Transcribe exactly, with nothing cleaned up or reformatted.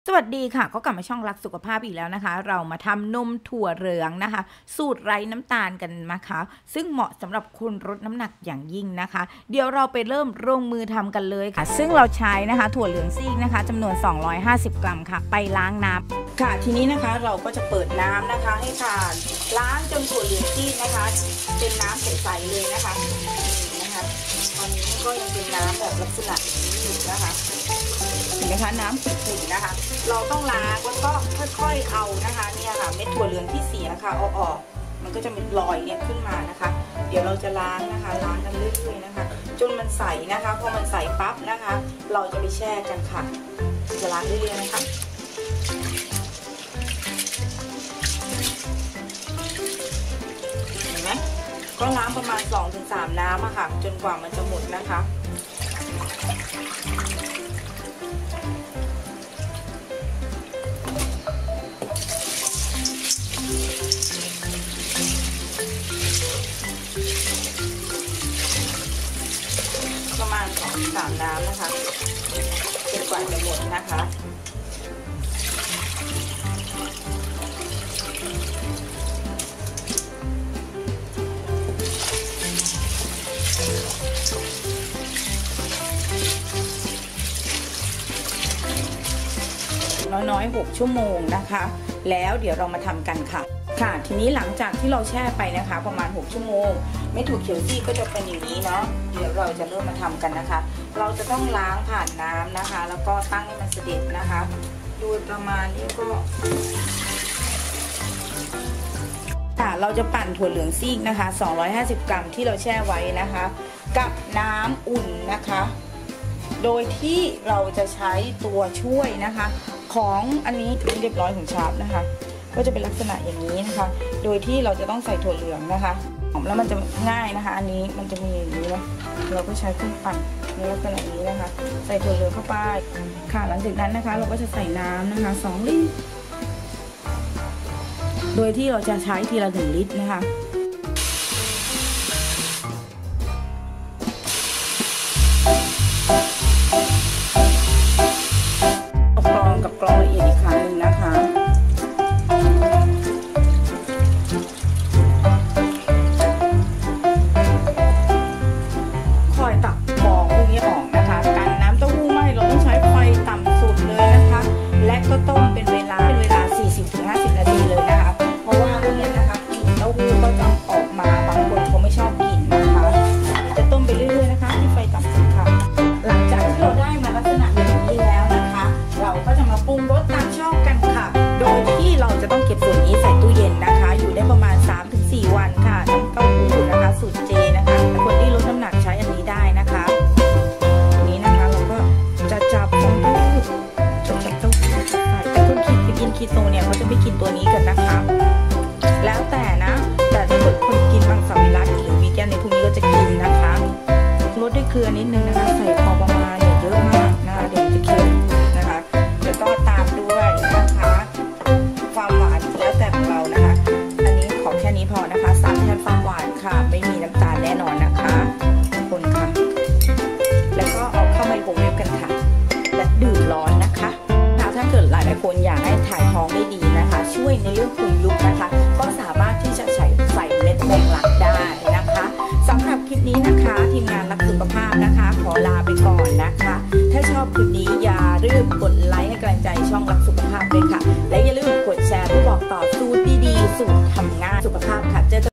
สวัสดีค่ะก็กลับมาช่องรักสุขภาพอีกแล้วนะคะเรามาทำนมถั่วเหลืองนะคะสูตรไร้น้ำตาลกันนะคะซึ่งเหมาะสำหรับคนลดน้ำหนักอย่างยิ่งนะคะเดี๋ยวเราไปเริ่มลงมือทำกันเลยค่ะซึ่งเราใช้นะคะถั่วเหลืองซีกนะคะจำนวนสองร้อยห้าสิบกรัมค่ะไปล้างน้ำค่ะทีนี้นะคะเราก็จะเปิดน้ำนะคะให้ทานล้างจนถั่วเหลืองซีกนะคะเป็นน้ำใสๆเลยนะคะนะคะตอนนี้ก็ยังเป็นน้ำแบบลักษณะนี้อยู่นะคะเห็นไหมคะน้ำขุ่นๆนะคะเราต้องล้างแล้วก็ค่อยๆเอานะคะเนี่ยค่ะเม็ดถั่วเหลืองที่เสียค่ะเอาออกมันก็จะเป็นรอยเนี่ยขึ้นมานะคะเดี๋ยวเราจะล้างนะคะล้างกันเรื่อยๆนะคะจนมันใสนะคะพอมันใสปั๊บนะคะเราจะไปแช่กันค่ะจะล้างเรื่อยๆนะคะเห็นไหมก็ล้างประมาณ สองถึงสาม น้ำอะค่ะจนกว่ามันจะหมดนะคะประมาณ สองถึงสาม น้ำนะคะจนกว่าจะหมดนะคะน้อยๆหกชั่วโมงนะคะแล้วเดี๋ยวเรามาทำกันค่ะค่ะทีนี้หลังจากที่เราแช่ไปนะคะประมาณหกชั่วโมงเม็ดถั่วเขียวซี่ก็จะเป็นอย่างนี้เนาะเดี๋ยวเราจะเริ่มมาทำกันนะคะเราจะต้องล้างผ่านน้ำนะคะแล้วก็ตั้งให้มันเสด็จนะคะโดยประมาณนี้ก็ค่ะเราจะปั่นถั่วเหลืองซีกนะคะสองร้อยห้าสิบกรัมที่เราแช่ไว้นะคะกับน้ำอุ่นนะคะโดยที่เราจะใช้ตัวช่วยนะคะของอันนี้เรียบร้อยของชาร์ปนะคะก็จะเป็นลักษณะอย่างนี้นะคะโดยที่เราจะต้องใส่ถั่วเหลืองนะคะแล้วมันจะง่ายนะคะอันนี้มันจะมีอย่างนี้นะเราก็ใช้เครื่องปั่นในลักษณะนี้นะคะใส่ถั่วเหลืองเข้าไปค่ะหลังจากนั้นนะคะเราก็จะใส่น้ำนะคะสองลิตรโดยที่เราจะใช้ทีละหนึ่งลิตรนะคะกรองละเอียดอีกครั้งหนึ่งนะคะคอยตักฟองพวกนี้ออกนะคะกันน้ำเต้าหู้ไหม้เราต้องใช้ไฟต่ำสุดเลยนะคะและก็ต้มเป็นเวลาเป็นเวลา สี่สิบถึงห้าสิบ นาทีเลยนะคะเพราะว่าพวกนี้นะคะกลิ่นเต้าหู้ก็จะออกมาบางคนเขาไม่ชอบกลิ่นนะคะจะต้มไปเรื่อยๆนะคะที่ไฟต่ำสุดค่ะหลังจากที่เราได้มาลักษณะแบบนี้แล้วนะคะเราก็จะมาปรุงรสตามชอบกันค่ะโดยที่เราจะต้องเก็บส่วนนี้ใส่ตู้เย็นนะคะอยู่ได้ประมาณ สามถึงสี่ วันค่ะน้ำเต้าหู้นะคะสูตรเจนะคะคนที่ลดน้ำหนักใช้อันนี้ได้นะคะนี้นะคะเราก็จะจับฟองเต้าหู้จับจับเต้าหู้แต่คนกินกินคีโตเนี่ยเขาจะไม่กินตัวนี้กันนะคะแล้วแต่นะแต่ถ้าเกิดคนกินมังสวิรัติหรือวีแกนในพวกนี้ก็จะกินนะคะลดด้วยเกลือนิดนึงนะคะใส่พอประมาณอย่าเยอะมากนะคะเดี๋ยวจะเค็มนะคะแล้วก็ตามด้วยนะคะความหวานแล้วแต่ของเรานะคะอันนี้ขอแค่นี้พอนะคะสามแทนความหวานค่ะไม่มีน้ำตาลแน่นอนนะคะคนค่ะแล้วก็เอาเข้าไมโครเวฟกันค่ะและดื่มร้อนนะคะถ้าเกิดหลายๆคนอยากให้ถ่ายท้องได้ดีนะคะช่วยในเรื่องคุมยุบนะคะก็สามารถที่จะใส่ใส่เม็ดแมงลักได้นะคะสำหรับคลิปนี้นะคะทีมงานรักสุขภาพนะคะขอลาไปก่อนนะคะถ้าชอบคลิปนี้อย่าลืมกดไลค์ให้กำลังใจช่องรัก